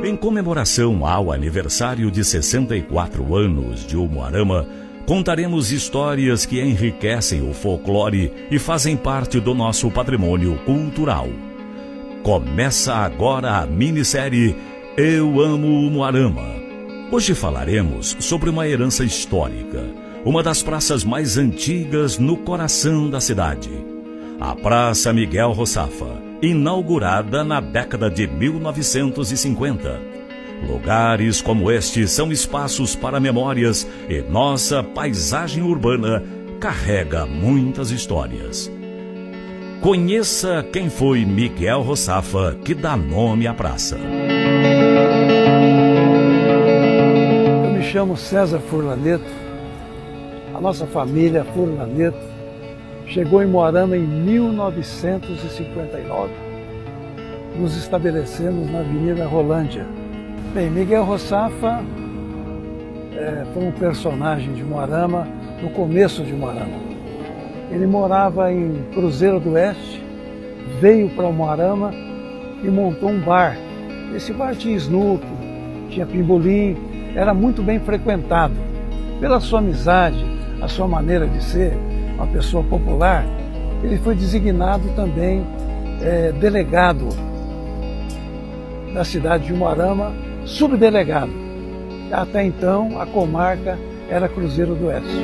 Em comemoração ao aniversário de 64 anos de Umuarama, contaremos histórias que enriquecem o folclore e fazem parte do nosso patrimônio cultural. Começa agora a minissérie Eu Amo Umuarama. Hoje falaremos sobre uma herança histórica, uma das praças mais antigas no coração da cidade. A Praça Miguel Roçafa, inaugurada na década de 1950. Lugares como este são espaços para memórias e nossa paisagem urbana carrega muitas histórias. Conheça quem foi Miguel Roçafa, que dá nome à praça. Eu me chamo César Furlaneto. A nossa família Furlaneto chegou em Umuarama em 1959. Nos estabelecemos na Avenida Rolândia. Bem, Miguel Roçafa foi um personagem de Umuarama no começo de Umuarama. Ele morava em Cruzeiro do Oeste, veio para Umuarama e montou um bar. Esse bar tinha snooker, tinha pimbolim, era muito bem frequentado. Pela sua amizade, a sua maneira de ser, uma pessoa popular, ele foi designado também delegado da cidade de Umuarama, subdelegado. Até então, a comarca era Cruzeiro do Oeste.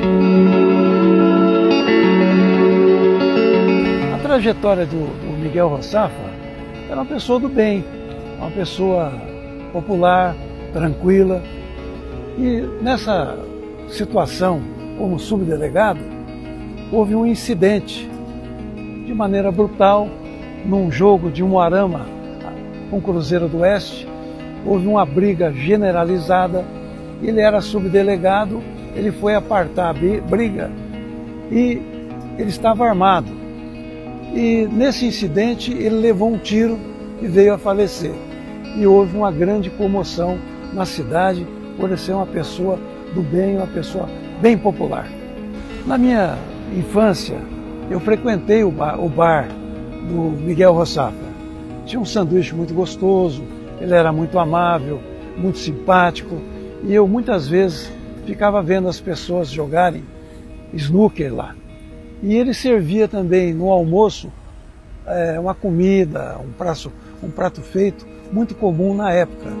A trajetória do Miguel Roçafa era uma pessoa do bem, uma pessoa popular, tranquila. E nessa situação, como subdelegado, houve um incidente de maneira brutal num jogo de Umuarama com Cruzeiro do Oeste. Houve uma briga generalizada, ele era subdelegado, ele foi apartar a briga e ele estava armado. E nesse incidente ele levou um tiro e veio a falecer. E houve uma grande comoção na cidade por ele ser uma pessoa do bem, uma pessoa bem popular. Na minha infância, eu frequentei o bar do Miguel Roçafa. Tinha um sanduíche muito gostoso, ele era muito amável, muito simpático, e eu muitas vezes ficava vendo as pessoas jogarem snooker lá. E ele servia também no almoço uma comida, um prato feito, muito comum na época.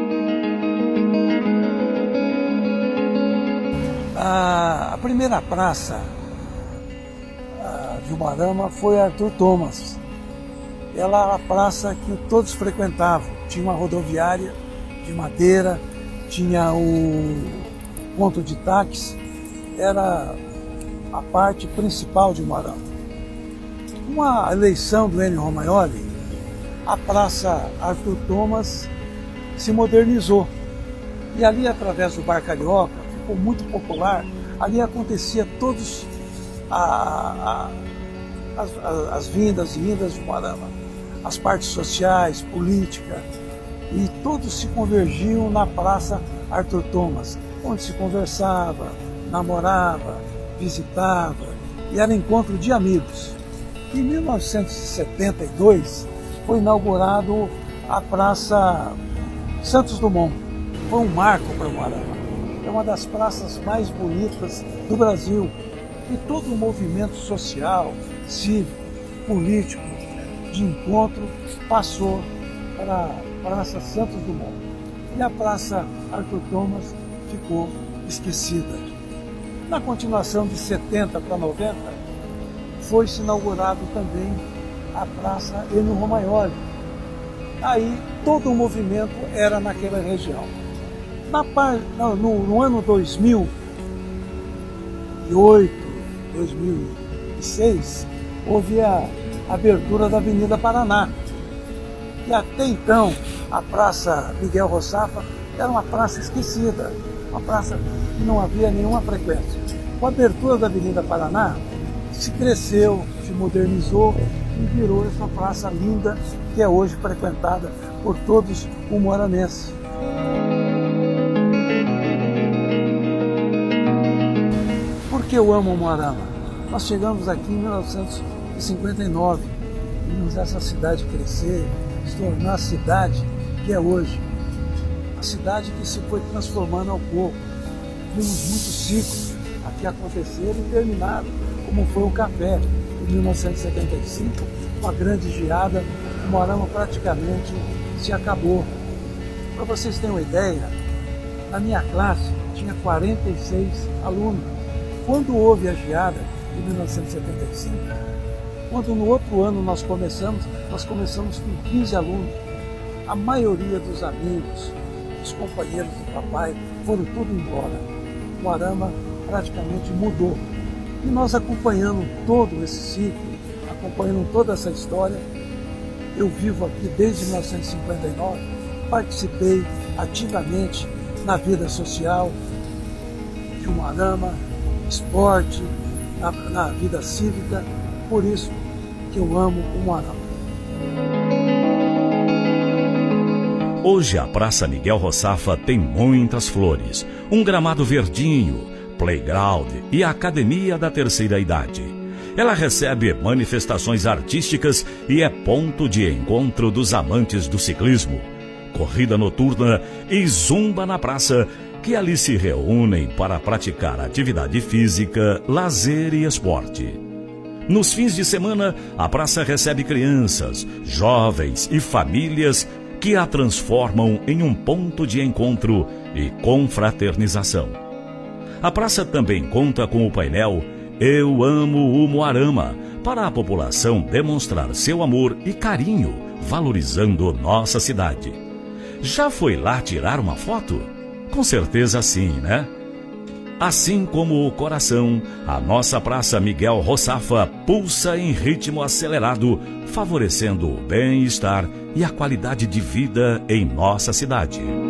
A primeira praça de Umuarama foi Arthur Thomas. Ela era a praça que todos frequentavam. Tinha uma rodoviária de madeira, tinha o ponto de táxi, era a parte principal de Umuarama. Com a eleição do Ennio Romagnoli, a praça Arthur Thomas se modernizou. E ali, através do Bar Carioca, ficou muito popular. Ali acontecia todos as vindas e indas de Umuarama, as partes sociais, política, e todos se convergiam na Praça Arthur Thomas, onde se conversava, namorava, visitava, e era encontro de amigos. Em 1972 foi inaugurado a Praça Santos Dumont. Foi um marco para Umuarama. É uma das praças mais bonitas do Brasil. E todo o movimento social, cívico, político, de encontro, passou para a Praça Santos Dumont. E a Praça Arthur Thomas ficou esquecida. Na continuação de 70 para 90, foi-se inaugurado também a Praça Ennio Romagnoli. Aí todo o movimento era naquela região. No ano 2008, 2006, houve a abertura da Avenida Paraná. E até então, a Praça Miguel Roçafa era uma praça esquecida, uma praça que não havia nenhuma frequência. Com a abertura da Avenida Paraná, se cresceu, se modernizou e virou essa praça linda que é hoje frequentada por todos umuaranenses. Por que eu amo Umuarama? Nós chegamos aqui em 1959, vimos essa cidade crescer, se tornar a cidade que é hoje. a cidade que se foi transformando ao pouco. Vimos muitos ciclos aqui acontecerem e terminaram, como foi o café, em 1975, com a grande geada, o Umuarama praticamente se acabou. Para vocês terem uma ideia, na minha classe tinha 46 alunos. Quando houve a geada, em 1975, quando no outro ano nós começamos com 15 alunos. A maioria dos amigos, os companheiros do papai, foram tudo embora. O Umuarama praticamente mudou. E nós acompanhando todo esse ciclo, acompanhando toda essa história, eu vivo aqui desde 1959, participei ativamente na vida social de Umuarama, esporte, na vida cívica, por isso que eu amo o Umuarama. Hoje a Praça Miguel Rossafa tem muitas flores, um gramado verdinho, playground e a Academia da Terceira Idade. Ela recebe manifestações artísticas e é ponto de encontro dos amantes do ciclismo, corrida noturna e zumba na praça, que ali se reúnem para praticar atividade física, lazer e esporte. Nos fins de semana, a praça recebe crianças, jovens e famílias que a transformam em um ponto de encontro e confraternização. A praça também conta com o painel Eu Amo o Umuarama, para a população demonstrar seu amor e carinho, valorizando nossa cidade. Já foi lá tirar uma foto? Com certeza sim, né? Assim como o coração, a nossa Praça Miguel Rossafa pulsa em ritmo acelerado, favorecendo o bem-estar e a qualidade de vida em nossa cidade.